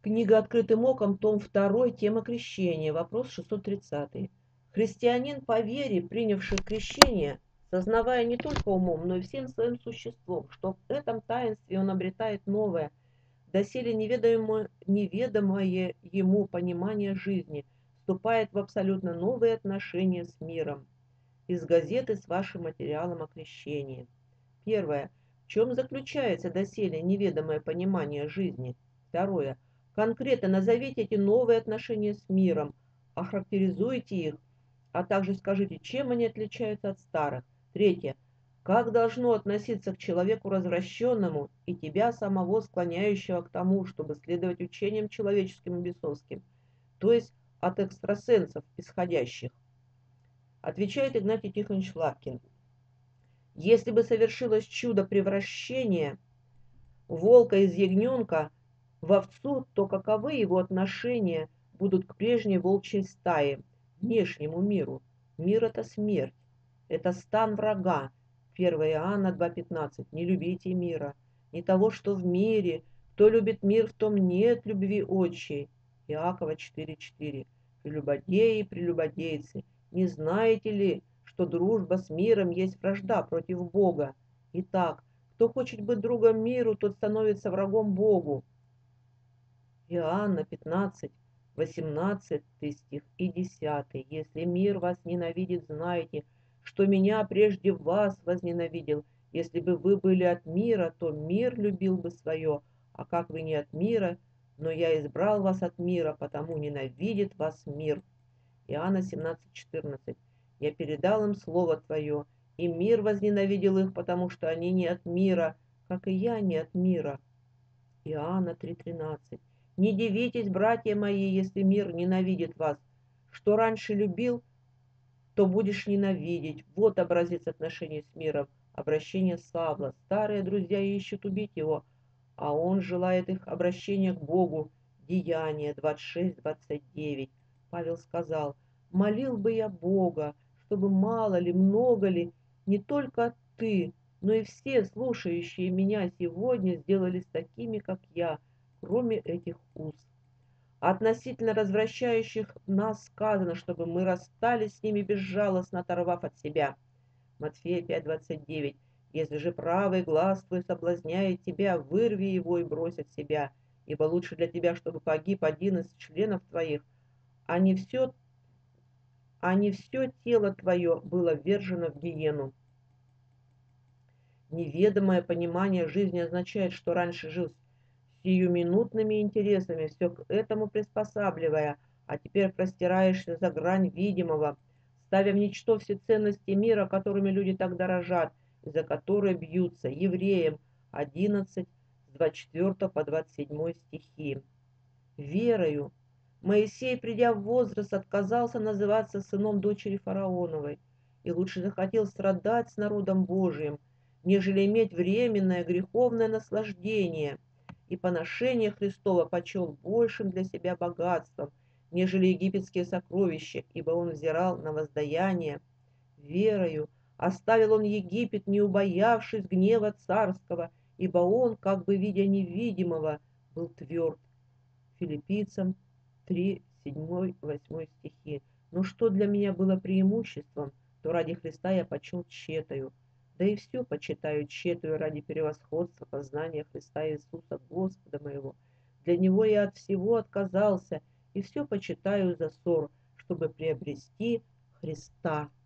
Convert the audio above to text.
Книга «Открытым оком», том 2, тема крещения, вопрос 630. Христианин по вере, принявший крещение, сознавая не только умом, но и всем своим существом, что в этом таинстве он обретает новое, доселе неведомое ему понимание жизни, вступает в абсолютно новые отношения с миром. Из газеты с вашим материалом о крещении. Первое. В чем заключается доселе неведомое понимание жизни? Второе. Конкретно назовите эти новые отношения с миром, охарактеризуйте их, а также скажите, чем они отличаются от старых. Третье. Как должно относиться к человеку развращенному и тебя самого, склоняющего к тому, чтобы следовать учениям человеческим и бесовским, то есть от экстрасенсов исходящих? Отвечает Игнатий Тихонович Лапкин. Если бы совершилось чудо превращения волка из ягненка в овцу, то каковы его отношения будут к прежней волчьей стае, внешнему миру? Мир — это смерть, это стан врага. 1 Иоанна 2,15. Не любите мира, не того, что в мире. Кто любит мир, в том нет любви отчей. Иакова 4,4. Прелюбодеи, прелюбодейцы, не знаете ли, что дружба с миром есть вражда против Бога? Итак, кто хочет быть другом миру, тот становится врагом Богу. Иоанна 15, 18 стих и 10. Если мир вас ненавидит, знайте, что меня прежде вас возненавидел. Если бы вы были от мира, то мир любил бы свое, а как вы не от мира, но я избрал вас от мира, потому ненавидит вас мир. Иоанна 17:14. Я передал им слово Твое, и мир возненавидел их, потому что они не от мира, как и я не от мира. Иоанна 3:13. Не дивитесь, братья мои, если мир ненавидит вас. Что раньше любил, то будешь ненавидеть. Вот образец отношений с миром, обращение Савла. Старые друзья ищут убить его, а он желает их обращения к Богу. Деяния 26-29. Павел сказал, молил бы я Бога, чтобы мало ли, много ли, не только ты, но и все слушающие меня сегодня сделались такими, как я, кроме этих уст. Относительно развращающих нас сказано, чтобы мы расстались с ними безжалостно, оторвав от себя. Матфея 5:29. Если же правый глаз твой соблазняет тебя, вырви его и брось от себя, ибо лучше для тебя, чтобы погиб один из членов твоих, а не все, тело твое было ввержено в гиену. Неведомое понимание жизни означает, что раньше жил сиюминутными интересами, все к этому приспосабливая, а теперь простираешься за грань видимого, ставя в ничто все ценности мира, которыми люди так дорожат, и за которые бьются. Евреям 11, с 24 по 27 стихи. Верою Моисей, придя в возраст, отказался называться сыном дочери фараоновой и лучше захотел страдать с народом Божиим, нежели иметь временное греховное наслаждение, и поношение Христова почел большим для себя богатством, нежели египетские сокровища, ибо он взирал на воздаяние. Верою оставил он Египет, не убоявшись гнева царского, ибо он, как бы видя невидимого, был тверд. Филиппийцам 3, 7, 8 стихи. Но что для меня было преимуществом, то ради Христа я почел тщетою. Да и все почитаю тщетою ради превосходства познания Христа Иисуса, Господа моего. Для Него я от всего отказался, и все почитаю за ссор, чтобы приобрести Христа.